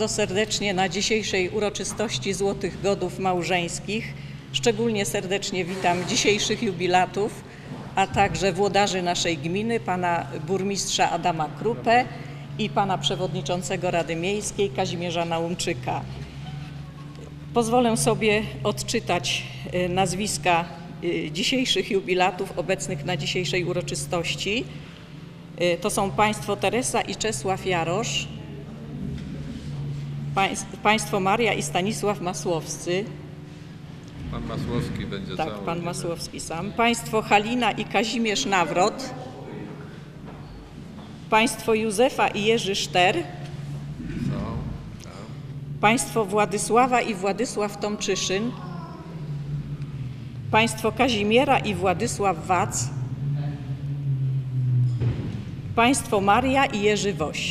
bardzo serdecznie na dzisiejszej uroczystości Złotych Godów Małżeńskich. Szczególnie serdecznie witam dzisiejszych jubilatów, a także włodarzy naszej gminy, pana burmistrza Adama Krupę i pana przewodniczącego Rady Miejskiej Kazimierza Nałączyka. Pozwolę sobie odczytać nazwiska dzisiejszych jubilatów obecnych na dzisiejszej uroczystości. To są państwo Teresa i Czesław Jarosz, państwo Maria i Stanisław Masłowscy. Pan Masłowski będzie tak, cały. Pan Masłowski sam. Państwo Halina i Kazimierz Nawrot. Państwo Józefa i Jerzy Szter. Państwo Władysława i Władysław Tomczyszyn. Państwo Kazimiera i Władysław Wac. Państwo Maria i Jerzy Woś.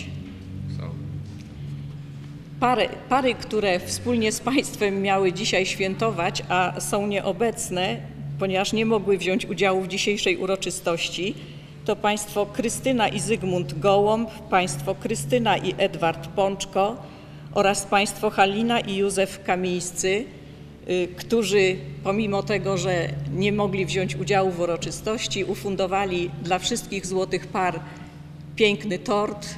Pary, które wspólnie z państwem miały dzisiaj świętować, a są nieobecne, ponieważ nie mogły wziąć udziału w dzisiejszej uroczystości, to państwo Krystyna i Zygmunt Gołąb, państwo Krystyna i Edward Pączko oraz państwo Halina i Józef Kamińscy, którzy pomimo tego, że nie mogli wziąć udziału w uroczystości, ufundowali dla wszystkich złotych par piękny tort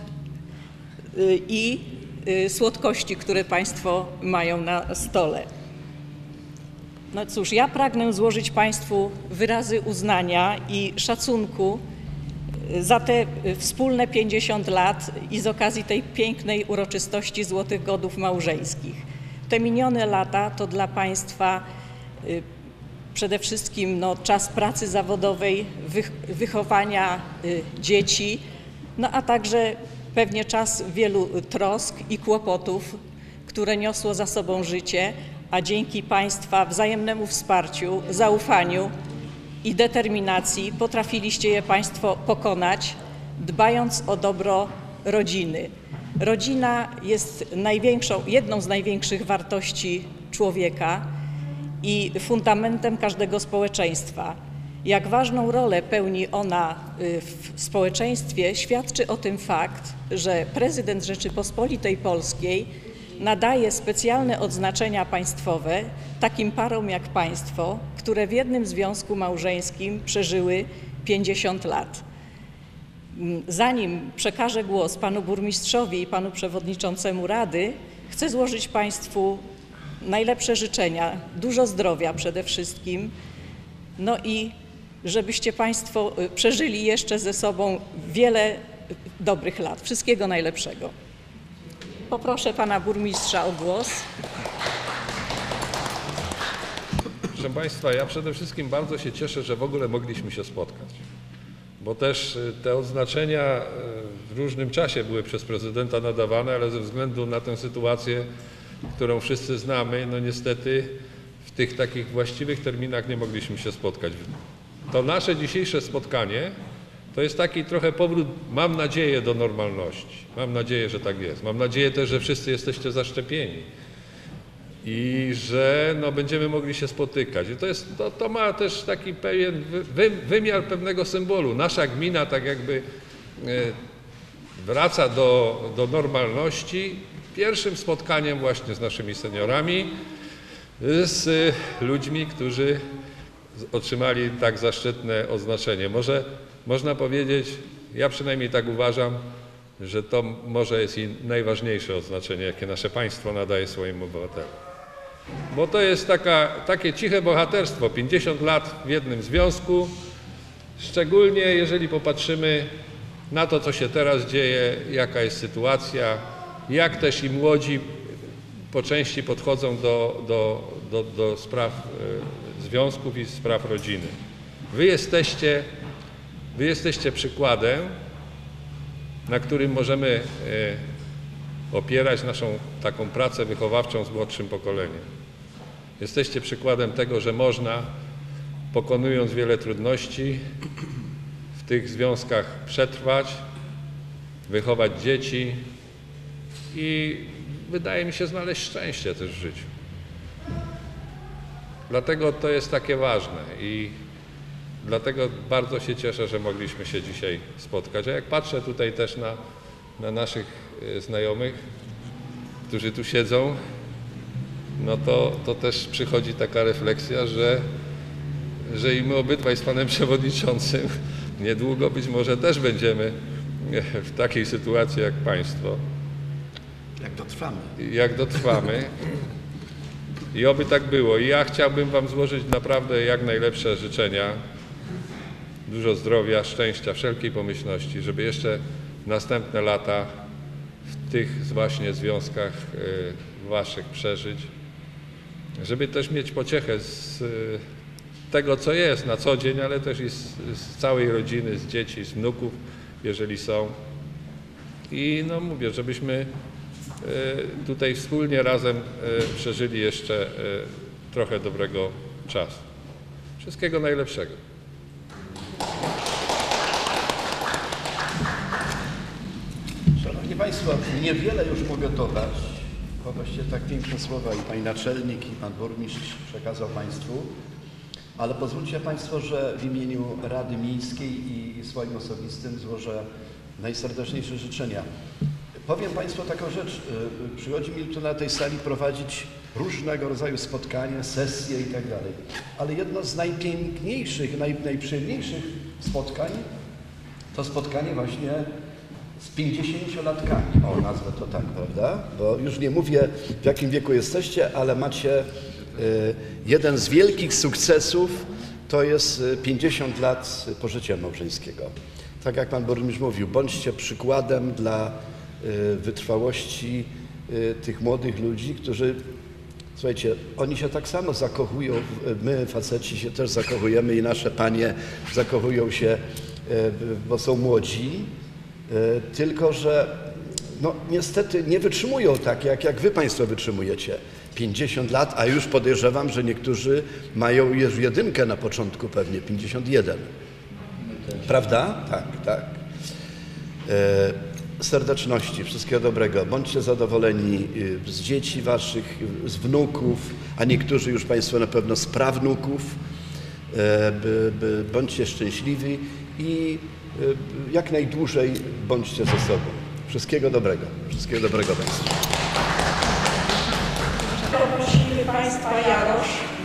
i słodkości, które państwo mają na stole. No cóż, ja pragnę złożyć państwu wyrazy uznania i szacunku za te wspólne 50 lat i z okazji tej pięknej uroczystości Złotych Godów Małżeńskich. Te minione lata to dla państwa przede wszystkim czas pracy zawodowej, wychowania dzieci, a także pewnie czas wielu trosk i kłopotów, które niosło za sobą życie, a dzięki państwa wzajemnemu wsparciu, zaufaniu i determinacji potrafiliście je państwo pokonać, dbając o dobro rodziny. Rodzina jest jedną z największych wartości człowieka i fundamentem każdego społeczeństwa. Jak ważną rolę pełni ona w społeczeństwie, świadczy o tym fakt, że prezydent Rzeczypospolitej Polskiej nadaje specjalne odznaczenia państwowe takim parom jak państwo, które w jednym związku małżeńskim przeżyły 50 lat. Zanim przekażę głos panu burmistrzowi i panu przewodniczącemu Rady, chcę złożyć państwu najlepsze życzenia, dużo zdrowia przede wszystkim, i żebyście państwo przeżyli jeszcze ze sobą wiele dobrych lat. Wszystkiego najlepszego. Poproszę pana burmistrza o głos. Proszę państwa, ja przede wszystkim bardzo się cieszę, że w ogóle mogliśmy się spotkać, bo też te odznaczenia w różnym czasie były przez prezydenta nadawane, ale ze względu na tę sytuację, którą wszyscy znamy, niestety w tych takich właściwych terminach nie mogliśmy się spotkać. To nasze dzisiejsze spotkanie to jest taki trochę powrót, mam nadzieję, do normalności. Mam nadzieję, że tak jest. Mam nadzieję też, że wszyscy jesteście zaszczepieni i że będziemy mogli się spotykać. I to ma też taki pewien wymiar pewnego symbolu. Nasza gmina tak jakby wraca do normalności pierwszym spotkaniem właśnie z naszymi seniorami, z ludźmi, którzy otrzymali tak zaszczytne oznaczenie. Można powiedzieć, ja przynajmniej tak uważam, że to może jest i najważniejsze oznaczenie, jakie nasze państwo nadaje swoim obywatelom. Bo to jest takie ciche bohaterstwo, 50 lat w jednym związku, szczególnie jeżeli popatrzymy na to, co się teraz dzieje, jaka jest sytuacja, jak też i młodzi po części podchodzą do spraw związków i spraw rodziny. Wy jesteście przykładem, na którym możemy opierać naszą taką pracę wychowawczą z młodszym pokoleniem. Jesteście przykładem tego, że można, pokonując wiele trudności, w tych związkach przetrwać, wychować dzieci i wydaje mi się znaleźć szczęście też w życiu. Dlatego to jest takie ważne i dlatego bardzo się cieszę, że mogliśmy się dzisiaj spotkać. A jak patrzę tutaj też na naszych znajomych, którzy tu siedzą, no to też przychodzi taka refleksja, że i my obydwaj z panem przewodniczącym niedługo być może też będziemy w takiej sytuacji jak państwo. Jak dotrwamy. I oby tak było. I ja chciałbym wam złożyć naprawdę jak najlepsze życzenia. Dużo zdrowia, szczęścia, wszelkiej pomyślności, żeby jeszcze następne lata w tych właśnie związkach waszych przeżyć. Żeby też mieć pociechę z tego, co jest na co dzień, ale też i z całej rodziny, z dzieci, z wnuków, jeżeli są. I no mówię, żebyśmy tutaj wspólnie razem przeżyli jeszcze trochę dobrego czasu. Wszystkiego najlepszego. Szanowni Państwo, niewiele już mogę dodać, bo właściwie tak piękne słowa i Pani Naczelnik, i Pan Burmistrz przekazał Państwu, ale pozwólcie Państwo, że w imieniu Rady Miejskiej i swoim osobistym złożę najserdeczniejsze życzenia. Powiem Państwu taką rzecz, przychodzi mi tu na tej sali prowadzić różnego rodzaju spotkania, sesje i tak dalej, ale jedno z najpiękniejszych, najprzyjemniejszych spotkań to spotkanie właśnie z 50-latkami, o nazwę to tak, prawda? Bo już nie mówię, w jakim wieku jesteście, ale macie jeden z wielkich sukcesów, to jest 50 lat pożycia małżeńskiego. Tak jak Pan Burmistrz mówił, bądźcie przykładem dla wytrwałości tych młodych ludzi, którzy, słuchajcie, oni się tak samo zakochują, my faceci się też zakochujemy i nasze panie zakochują się, bo są młodzi, tylko że no, niestety nie wytrzymują tak, jak wy Państwo wytrzymujecie. 50 lat, a już podejrzewam, że niektórzy mają już jedynkę na początku pewnie, 51. Prawda? Tak, tak. Serdeczności, wszystkiego dobrego. Bądźcie zadowoleni z dzieci waszych, z wnuków, a niektórzy już Państwo na pewno z prawnuków. Bądźcie szczęśliwi i jak najdłużej bądźcie ze sobą. Wszystkiego dobrego. Wszystkiego dobrego Państwu. Prosimy Państwa Jarosz.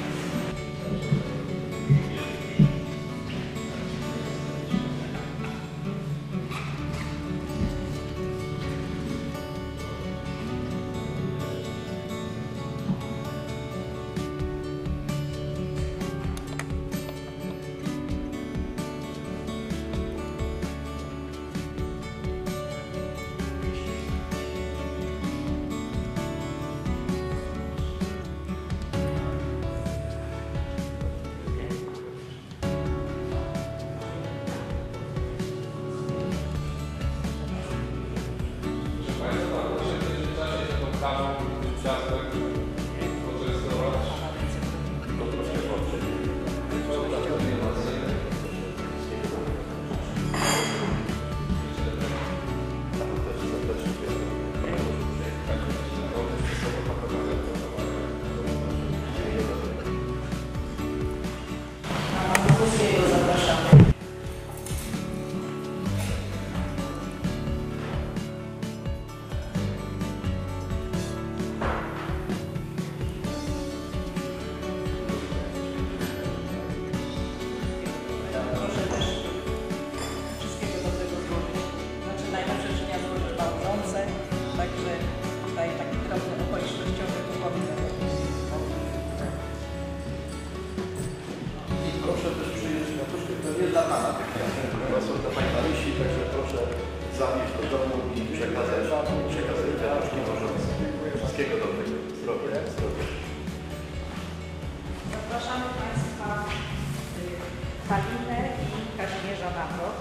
Zapraszamy Państwa Halinę i Kazimierza na to.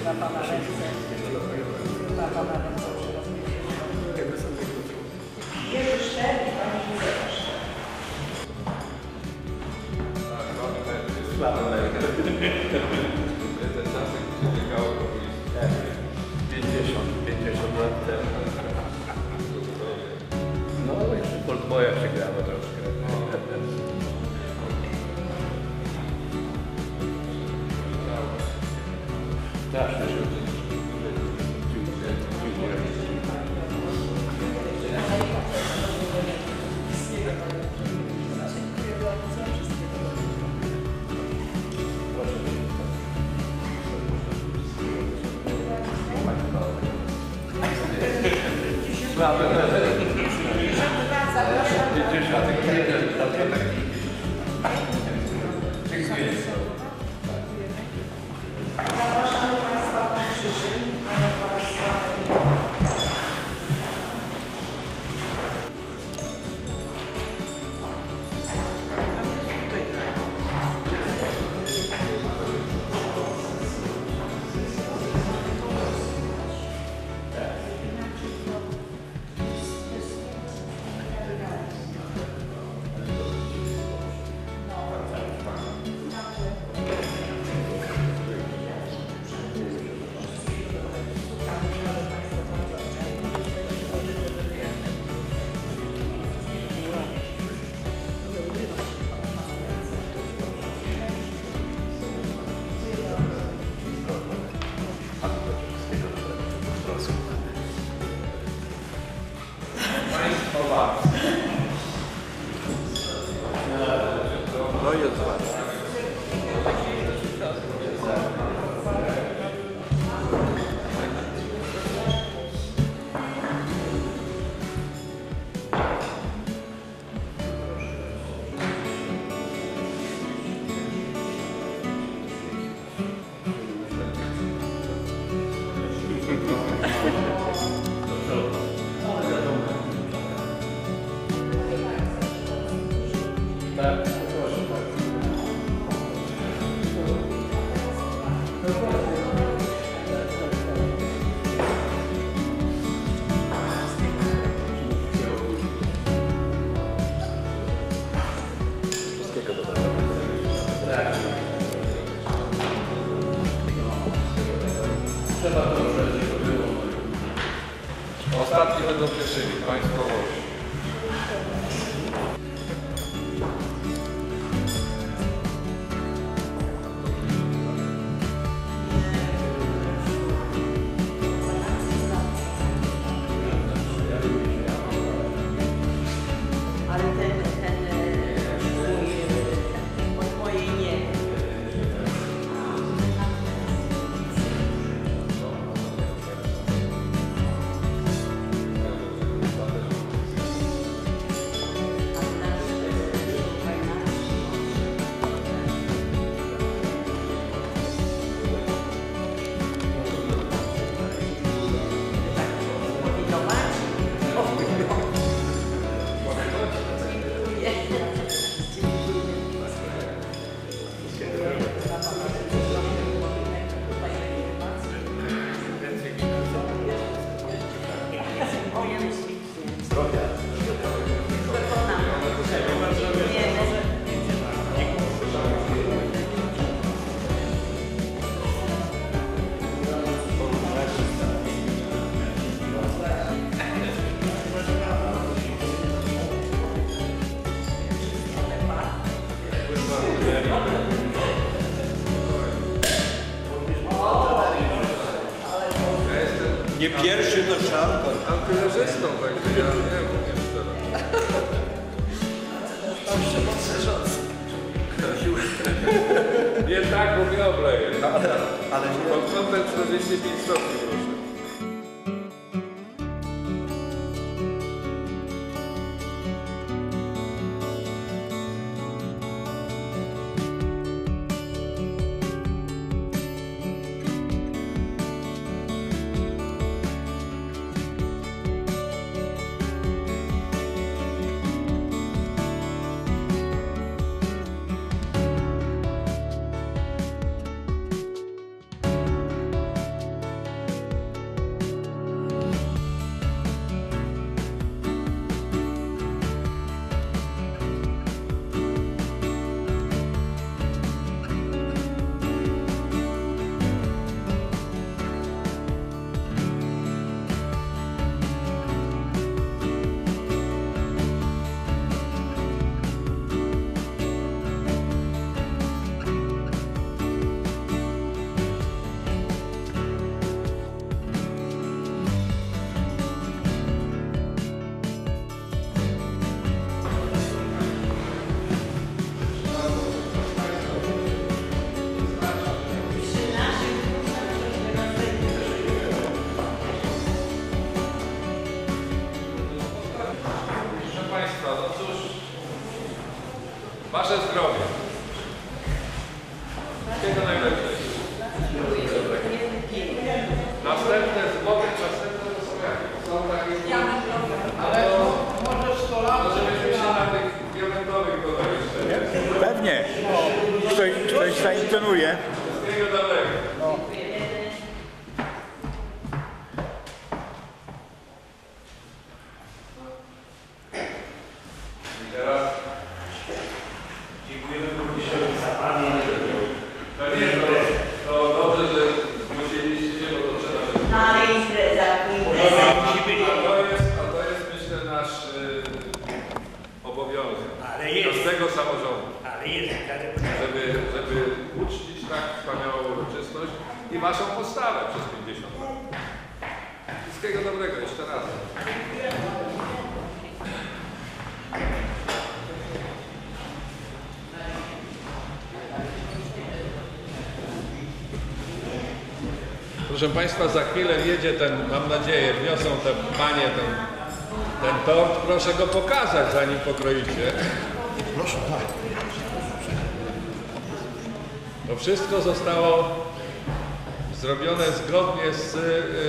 na Pana ręce. Na Pana ręce przyrodzenie. Jerzy Szter i Pani Józefa Szter. Te czasy, gdzie biegało, to byli 50 lat temu. No, jeszcze w Poltbojach się grało troszkę. Tak, no jest ładnie. Ostatni będą pierwszymi, Państwo Włosi. Ale od mojej nie. Nie pierwszy to szampan. Antyreżystą, także ja nie umiem teraz. Nie tak, bo mnie obleje. Ale Pod kątem 45 stopni, proszę. i Waszą postawę przez 50 lat. Wszystkiego dobrego jeszcze raz. Proszę Państwa, za chwilę jedzie ten, mam nadzieję, wniosą te panie ten tort. Proszę go pokazać, zanim pokroicie. Proszę, tak. To wszystko zostało zrobione zgodnie z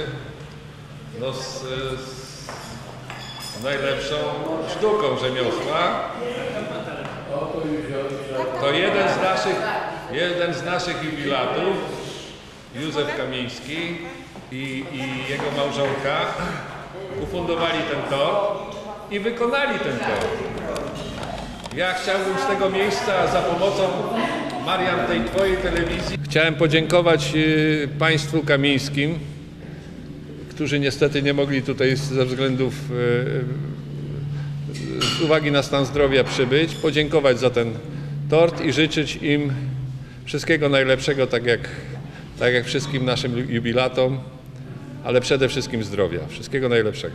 najlepszą sztuką rzemiosła. To jeden z naszych jubilatów, Józef Kamiński i jego małżonka ufundowali ten tort i wykonali ten tort. Ja chciałbym z tego miejsca za pomocą, Marian, tej Twojej telewizji, chciałem podziękować Państwu kamińskim, którzy niestety nie mogli tutaj ze względów, z uwagi na stan zdrowia przybyć, podziękować za ten tort i życzyć im wszystkiego najlepszego, tak jak wszystkim naszym jubilatom, ale przede wszystkim zdrowia. Wszystkiego najlepszego.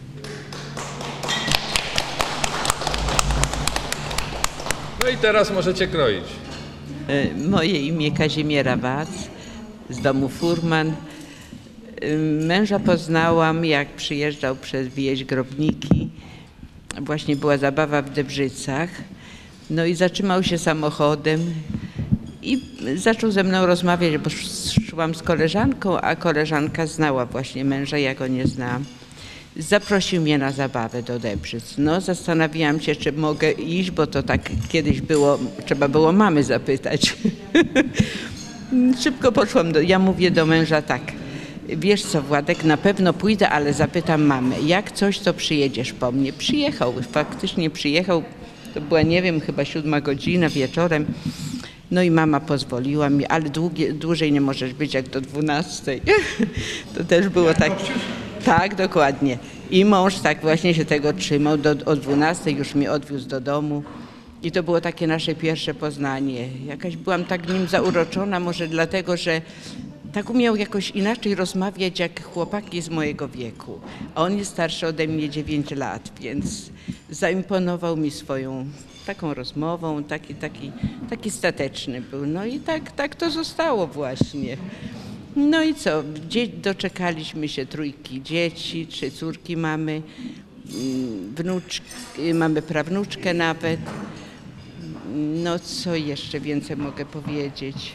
No i teraz możecie kroić. Moje imię Kazimiera Wac, z domu Furman. Męża poznałam, jak przyjeżdżał przez wieś Grobniki. Właśnie była zabawa w Debrzycach. No i zatrzymał się samochodem i zaczął ze mną rozmawiać, bo szłam z koleżanką, a koleżanka znała właśnie męża, ja go nie znałam. Zaprosił mnie na zabawę do Debrzyc. No, zastanawiałam się, czy mogę iść, bo to tak kiedyś było, trzeba było mamy zapytać. Szybko poszłam, ja mówię do męża tak, wiesz co Władek, na pewno pójdę, ale zapytam mamę, jak coś, to przyjedziesz po mnie. Przyjechał, faktycznie przyjechał, to była, nie wiem, chyba 7 godzina wieczorem. No i mama pozwoliła mi, ale dłużej nie możesz być jak do 12. To też było tak. Tak, dokładnie. I mąż tak właśnie się tego trzymał. O 12 już mnie odwiózł do domu. I to było takie nasze pierwsze poznanie. Jakaś byłam tak nim zauroczona, może dlatego, że tak umiał jakoś inaczej rozmawiać jak chłopaki z mojego wieku. A on jest starszy ode mnie 9 lat, więc zaimponował mi swoją taką rozmową, taki stateczny był. No i tak to zostało właśnie. No i co, doczekaliśmy się 3 dzieci, 3 córki mamy, mamy prawnuczkę nawet. No co jeszcze więcej mogę powiedzieć?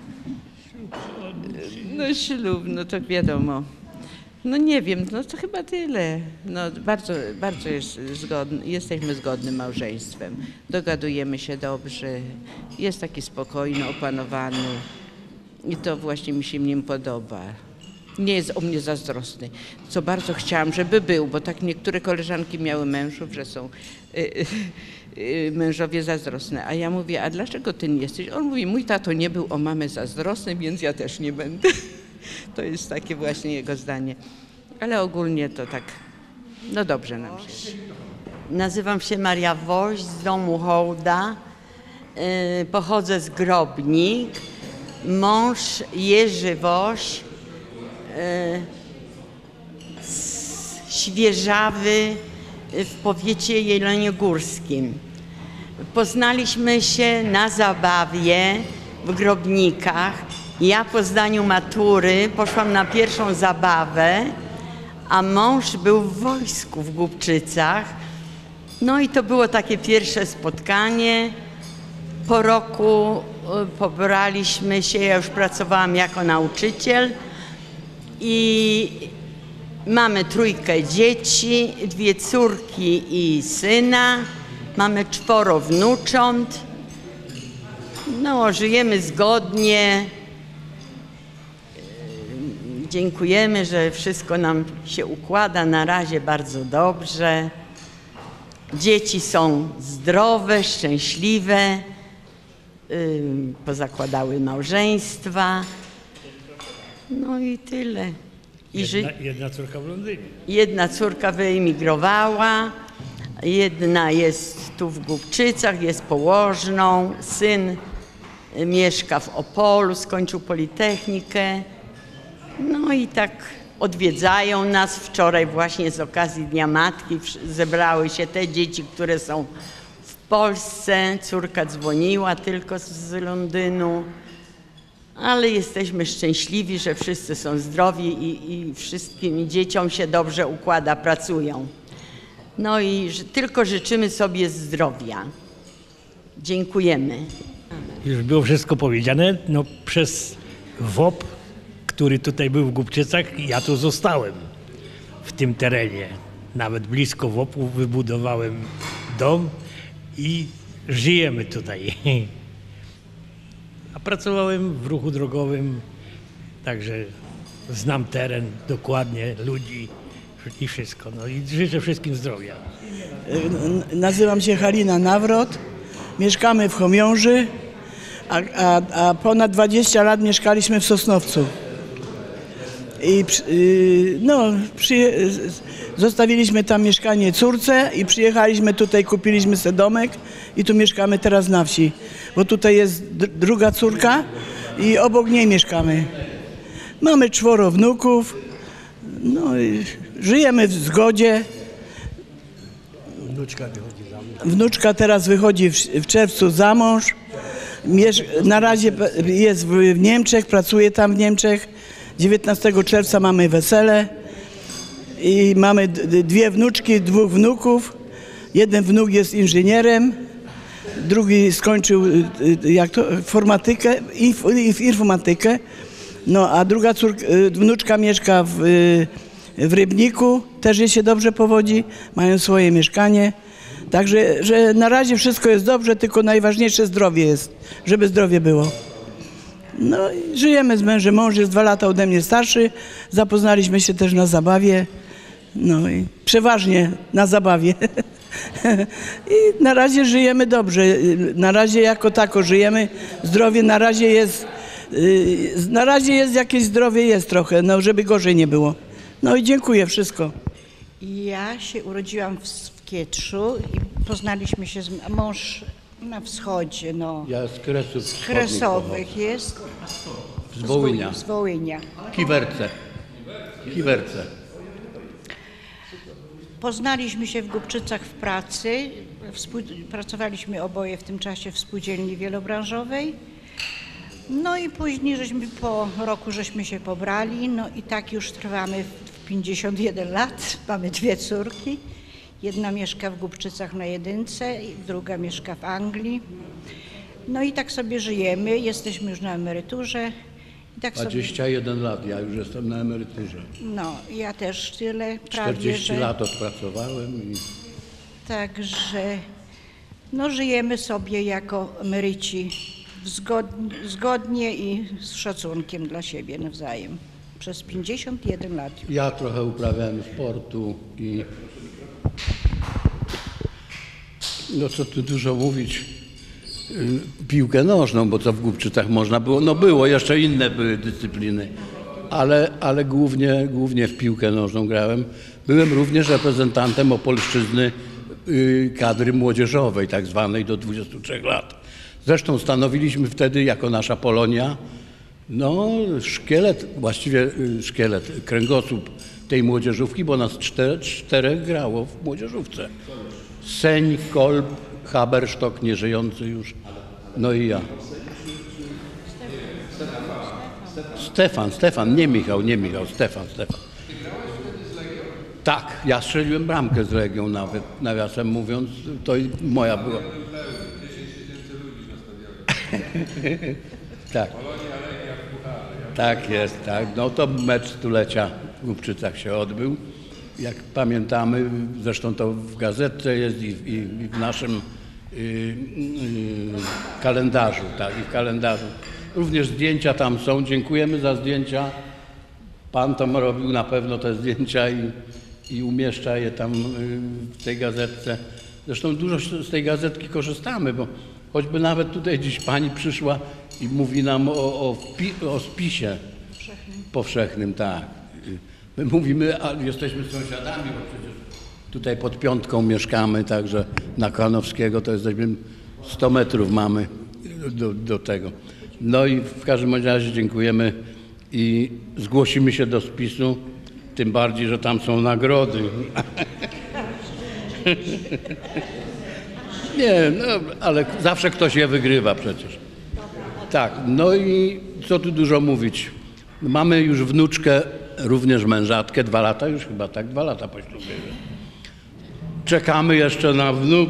No ślub, no to wiadomo. No nie wiem, no to chyba tyle. No bardzo jesteśmy zgodnym małżeństwem. Dogadujemy się dobrze, jest taki spokojny, opanowany. I to właśnie mi się w nim podoba. Nie jest o mnie zazdrosny, co bardzo chciałam, żeby był, bo tak niektóre koleżanki miały mężów, że są mężowie zazdrosne. A ja mówię, a dlaczego ty nie jesteś? On mówi, mój tato nie był o mamę zazdrosny, więc ja też nie będę. To jest takie właśnie jego zdanie. Ale ogólnie to tak, no dobrze nam się. Nazywam się Maria Woś z domu Hołda. Pochodzę z Grobnik. Mąż Jerzy Woś z Świeżawy w powiecie jeleniogórskim. Poznaliśmy się na zabawie w Grobnikach. Ja po zdaniu matury poszłam na pierwszą zabawę, a mąż był w wojsku w Głubczycach. No i to było takie pierwsze spotkanie. Po roku pobraliśmy się, ja już pracowałam jako nauczyciel i mamy 3 dzieci, 2 córki i syna. Mamy 4 wnucząt. No, żyjemy zgodnie. Dziękujemy, że wszystko nam się układa na razie bardzo dobrze. Dzieci są zdrowe, szczęśliwe, pozakładały małżeństwa. No i tyle. Jedna córka w Londynie. Jedna córka wyemigrowała, jedna jest tu w Głubczycach, jest położną, syn mieszka w Opolu, skończył Politechnikę. No i tak odwiedzają nas. Wczoraj właśnie z okazji Dnia Matki zebrały się te dzieci, które są w Polsce. Córka dzwoniła tylko z Londynu. Ale jesteśmy szczęśliwi, że wszyscy są zdrowi i wszystkim dzieciom się dobrze układa, pracują. No i tylko życzymy sobie zdrowia. Dziękujemy. Już było wszystko powiedziane. No, przez WOP, który tutaj był w Głubczycach, ja tu zostałem w tym terenie. Nawet blisko WOP-u wybudowałem dom i żyjemy tutaj. A pracowałem w ruchu drogowym, także znam teren dokładnie, ludzi i wszystko. No i życzę wszystkim zdrowia. Nazywam się Halina Nawrot, mieszkamy w Chomiąży, a ponad 20 lat mieszkaliśmy w Sosnowcu. I zostawiliśmy tam mieszkanie córce i przyjechaliśmy tutaj, kupiliśmy sobie domek i tu mieszkamy teraz na wsi. Bo tutaj jest druga córka i obok niej mieszkamy. Mamy 4 wnuków, no i żyjemy w zgodzie. Wnuczka teraz wychodzi w czerwcu za mąż. Na razie jest w Niemczech, pracuje tam w Niemczech. 19 czerwca mamy wesele i mamy 2 wnuczki, 2 wnuków. Jeden wnuk jest inżynierem, drugi skończył informatykę, no a druga wnuczka mieszka w Rybniku, też jej się dobrze powodzi, mają swoje mieszkanie. Także że na razie wszystko jest dobrze, tylko najważniejsze zdrowie jest, żeby zdrowie było. No i żyjemy z mężem, mąż jest 2 lata ode mnie starszy, zapoznaliśmy się też na zabawie, no i przeważnie na zabawie. I na razie żyjemy dobrze, na razie jako tako żyjemy, zdrowie na razie jest jakieś zdrowie jest trochę, no żeby gorzej nie było. No i dziękuję, wszystko. Ja się urodziłam w Kietrzu i poznaliśmy się mąż na wschodzie, no. Ja z Kresów Z Kresowych jest. Z Wołynia. Z Wołynia. Kiwerce. Poznaliśmy się w Głubczycach w pracy. Pracowaliśmy oboje w tym czasie w spółdzielni wielobranżowej. No i później po roku żeśmy się pobrali, no i tak już trwamy w 51 lat. Mamy 2 córki. Jedna mieszka w Głubczycach na Jedynce, druga mieszka w Anglii. No i tak sobie żyjemy, jesteśmy już na emeryturze. I tak 21 lat, ja już jestem na emeryturze. No, ja też tyle, prawie 40 lat odpracowałem. Także no, żyjemy sobie jako emeryci zgodnie i z szacunkiem dla siebie nawzajem. Przez 51 lat. Ja trochę uprawiałem sportu i no co tu dużo mówić, piłkę nożną, bo co w Głubczycach można było, no było, jeszcze inne były dyscypliny, ale głównie w piłkę nożną grałem. Byłem również reprezentantem Opolszczyzny kadry młodzieżowej, tak zwanej do 23 lat. Zresztą stanowiliśmy wtedy jako nasza Polonia, no szkielet, kręgosłup tej młodzieżówki, bo nas 4 grało w młodzieżówce. Seń, Kolb, Habersztok, nieżyjący już, no i ja. Stefan, nie Michał, Stefan. Tak, ja strzeliłem bramkę z Legią nawet, nawiasem mówiąc, to moja była. Tak. Tak jest, tak. No to mecz stulecia w Głubczycach się odbył. Jak pamiętamy, zresztą to w gazetce jest i w naszym kalendarzu, tak, i w kalendarzu. Również zdjęcia tam są. Dziękujemy za zdjęcia. Pan tam robił na pewno te zdjęcia i umieszcza je tam w tej gazetce. Zresztą dużo z tej gazetki korzystamy, bo choćby nawet tutaj dziś pani przyszła i mówi nam o spisie powszechnym, tak. My mówimy, a jesteśmy sąsiadami, bo przecież tutaj pod Piątką mieszkamy, także na Kanowskiego to jesteśmy 100 metrów mamy do tego. No i w każdym razie dziękujemy i zgłosimy się do spisu, tym bardziej, że tam są nagrody. Nie, no, ale zawsze ktoś je wygrywa przecież. Tak, no i co tu dużo mówić. Mamy już wnuczkę, również mężatkę, 2 lata już chyba, tak? 2 lata po ślubie. Czekamy jeszcze na wnuk,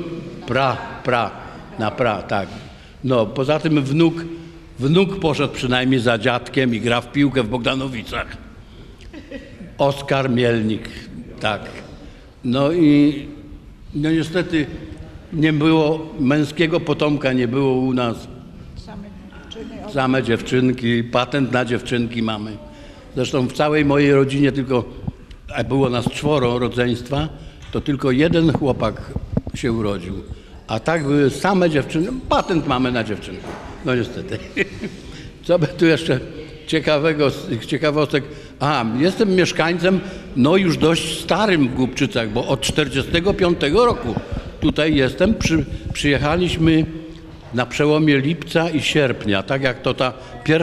tak. No, poza tym wnuk poszedł przynajmniej za dziadkiem i gra w piłkę w Bogdanowicach. Oskar Mielnik, tak. No i no niestety nie było męskiego potomka, nie było u nas. Same dziewczynki, patent na dziewczynki mamy. Zresztą w całej mojej rodzinie tylko, a było nas 4 rodzeństwa, to tylko 1 chłopak się urodził. A tak były same dziewczyny, patent mamy na dziewczynki. No niestety. Co by tu jeszcze ciekawego, z tych ciekawostek? Jestem mieszkańcem, no już dość starym w Głubczycach, bo od 1945 roku tutaj jestem. Przyjechaliśmy na przełomie lipca i sierpnia, tak jak to ta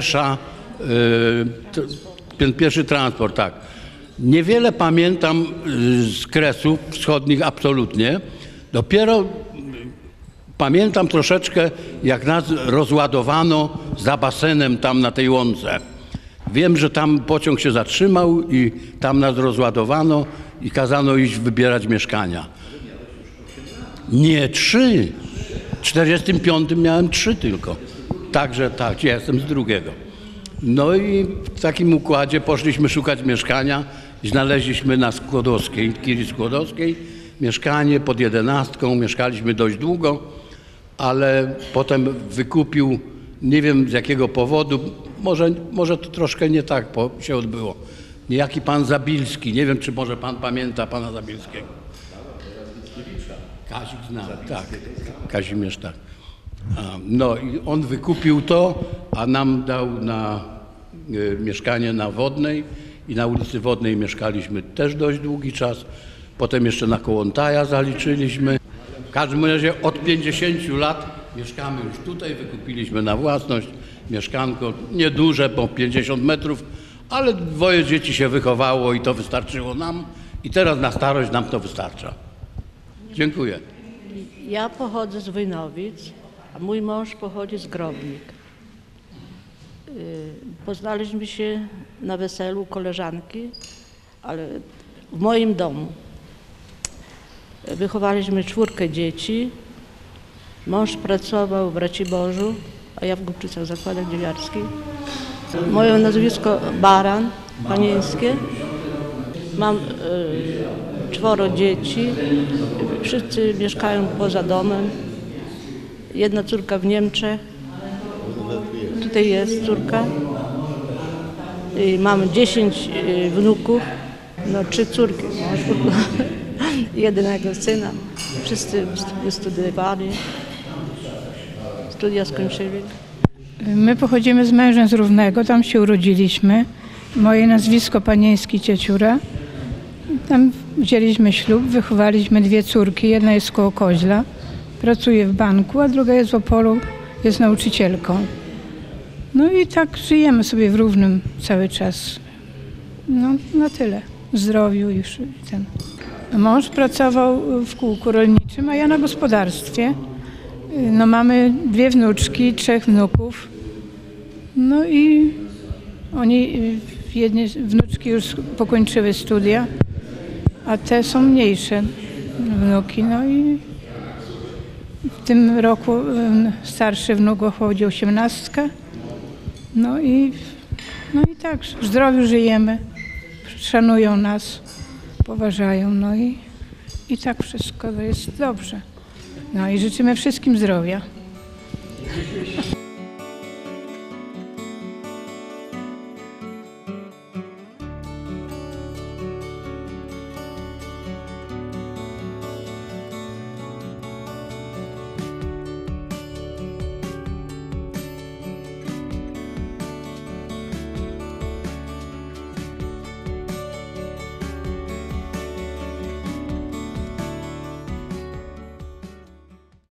ten pierwszy transport, tak. Niewiele pamiętam z Kresów Wschodnich absolutnie. Dopiero pamiętam troszeczkę, jak nas rozładowano za basenem tam na tej łące. Wiem, że tam pociąg się zatrzymał i tam nas rozładowano i kazano iść wybierać mieszkania. Nie 3. W 1945 miałem 3 tylko. Także tak, ja jestem z drugiego. No i w takim układzie poszliśmy szukać mieszkania i znaleźliśmy na Skłodowskiej, Kiri Skłodowskiej, mieszkanie pod 11. Mieszkaliśmy dość długo, ale potem wykupił, nie wiem z jakiego powodu, może to troszkę nie tak się odbyło. Niejaki pan Zabilski, nie wiem czy może pan pamięta pana Zabilskiego. Kazik znam, tak, Kazimierz, tak. No i on wykupił to, a nam dał na mieszkanie na Wodnej i na ulicy Wodnej mieszkaliśmy też dość długi czas. Potem jeszcze na Kołątaja zaliczyliśmy. W każdym razie od 50 lat mieszkamy już tutaj, wykupiliśmy na własność mieszkanko, nieduże, bo 50 metrów, ale 2 dzieci się wychowało i to wystarczyło nam i teraz na starość nam to wystarcza. Dziękuję. Ja pochodzę z Wojnowic, a mój mąż pochodzi z Grobnik. Poznaliśmy się na weselu koleżanki, ale w moim domu. Wychowaliśmy 4 dzieci. Mąż pracował w Raciborzu, a ja w Głubczycach, w zakładach dziewiarskich. Moje nazwisko Baran, panieńskie. Mam 4 dzieci. Wszyscy mieszkają poza domem. 1 córka w Niemczech. Tutaj jest córka. I mam 10 wnuków, no 3 córki, 1 syna. Wszyscy studiowali, studia skończyli. My pochodzimy z mężem z Równego, tam się urodziliśmy. Moje nazwisko panieński Cieciura. Tam wzięliśmy ślub, wychowaliśmy 2 córki, 1 jest koło Koźla, pracuje w banku, a druga jest w Opolu, jest nauczycielką. No i tak żyjemy sobie w Równym cały czas. No na tyle. W zdrowiu już ten. Mąż pracował w kółku rolniczym, a ja na gospodarstwie. No mamy 2 wnuczki, 3 wnuków. No i oni, jedne wnuczki już pokończyły studia, a te są mniejsze wnuki. No i w tym roku starszy wnuk obchodzi 18. No i tak w zdrowiu żyjemy, szanują nas, poważają, no i tak wszystko jest dobrze. No i życzymy wszystkim zdrowia.